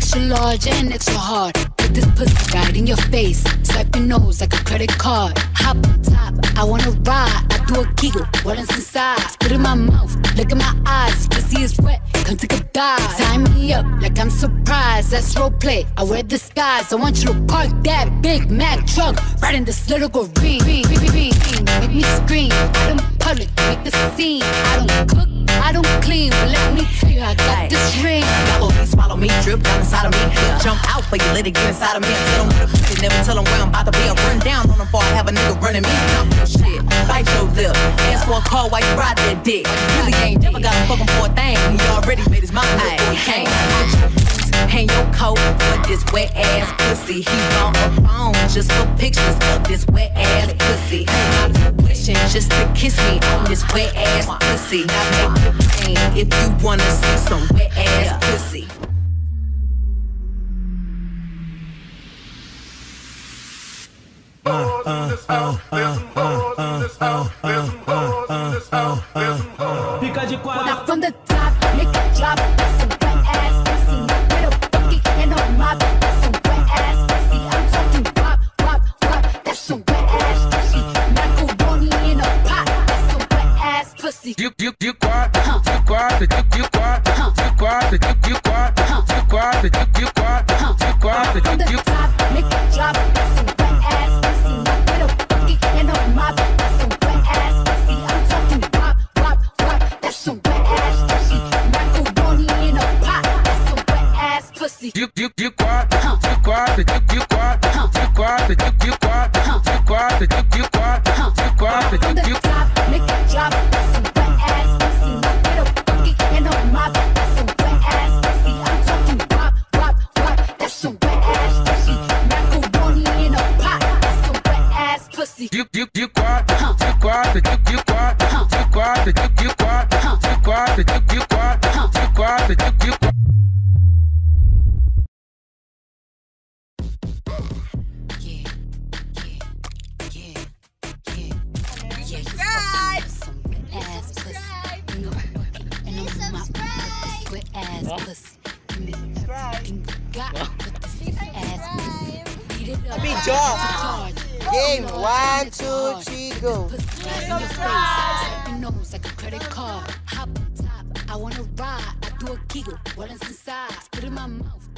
extra large and extra hard. Put this pussy right in your face. Swipe your nose like a credit card. Hop on top, I wanna ride. I do a giggle, what is inside? Spit in my mouth, look in my eyes. Pussy is wet, come take a dive. Tie me up like I'm surprised. That's roleplay, I wear disguise. I want you to park that Big Mac truck right in this little green. Make me scream, out in public, make the scene. I don't cook, I don't clean, but let me tell you, I got this ring. Swallow me, drip down inside of me. Jump out for you, let it get inside of me. Tell them what the pussy, never tell them where I'm about to be. I'll run down on them before I have a nigga running me. Shit, bite your lip. Ask for a call while you ride that dick. Really ain't never got to fuck him for a thing. He already made his mind up before he came. Hang your coat for this wet ass pussy. He bought a phone just for pictures of this wet ass pussy. Hang my tuition just to kiss me on this wet ass pussy. Now make the pain if you wanna see some wet ass pussy. Fica de quatro. Now from the top, make it drop. That's some wet ass pussy. Not with a bucket and a mop. That's some wet ass pussy. I'm talking wop, wop, wop. That's some wet ass pussy. Macaroni in a pot. That's some wet ass pussy. You guarda, from the top, make it drop. That's some wet ass pussy. Not with a bucket and a mop. That's some wet ass pussy. I'm talking wop, wop, wop. That's some wet ass pussy. Macaroni in a pot. That's some wet ass pussy. You from the top, make it drop. That's some wet ass pussy. Not with a bucket and a mop. That's some wet ass pussy. I'm talking wop, wop, wop. That's some wet ass pussy. Macaroni in a pot. That's some wet ass pussy. Game 1, 2, 3, go. Like a credit card. Hop on top, I wanna ride. I do a giggle, what is inside? Spit in my mouth.